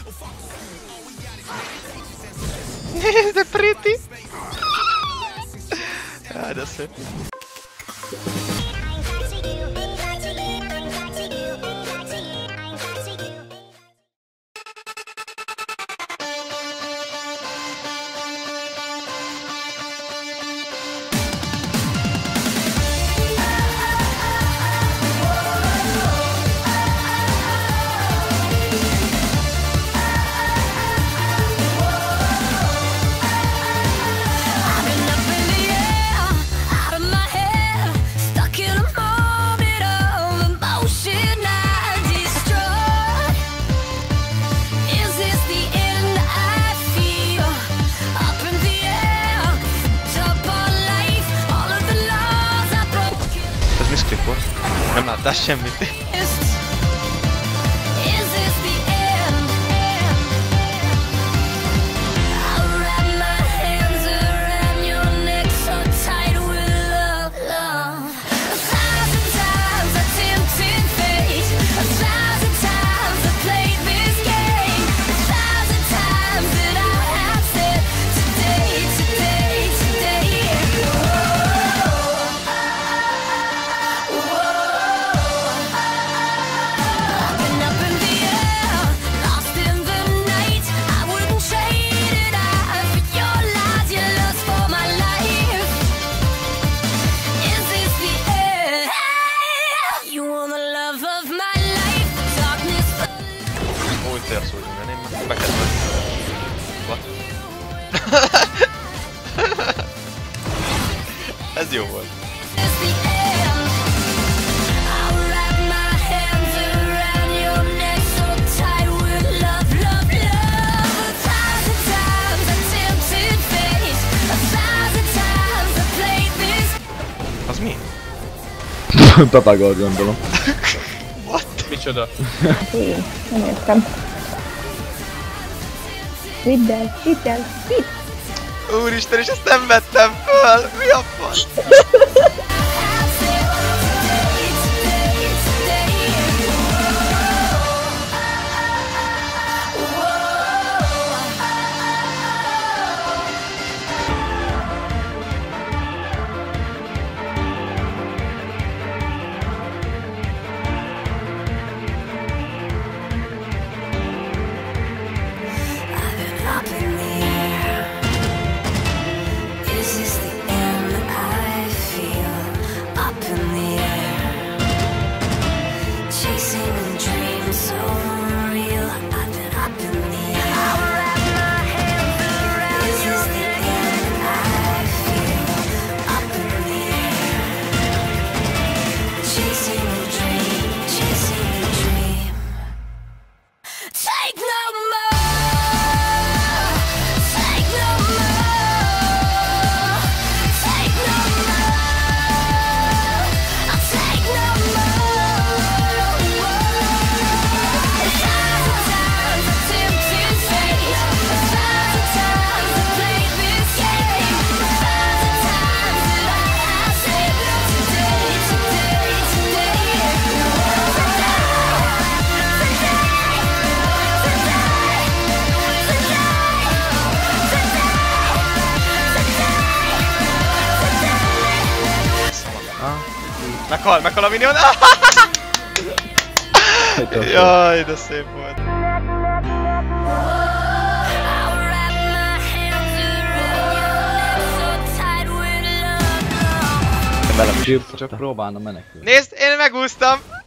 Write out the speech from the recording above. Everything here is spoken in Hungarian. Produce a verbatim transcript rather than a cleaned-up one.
De pretty! Jaj, de szép. Nem láttál semmit. Ez jó volt. Az mi? Papagor, gondolom. What? Micsoda? Én, nem értem. Vidd el, vidd el, vidd! Úristen, és ezt nem vettem föl! Mi a fasz? Meghal, meghal a minion! Jaj, de szép volt! Csak próbálna menekülni. Nézd, én megúsztam!